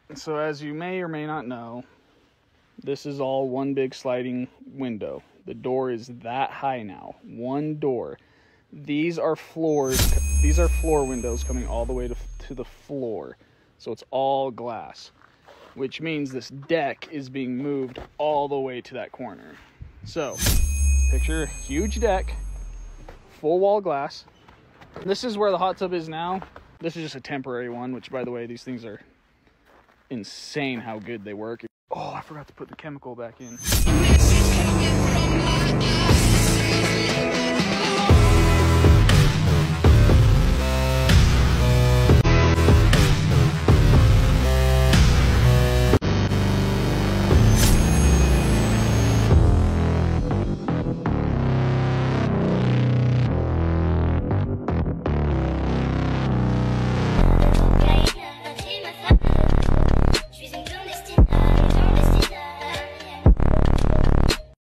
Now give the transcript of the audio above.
So as you may or may not know, this is all one big sliding window. The door is that high now. One door. These are floors. These are floor windows coming all the way to the floor. So it's all glass, which means this deck is being moved all the way to that corner. So picture huge deck, full wall glass. This is where the hot tub is now. This is just a temporary one, which, by the way, these things are insane how good they work. Oh, I forgot to put the chemical back in.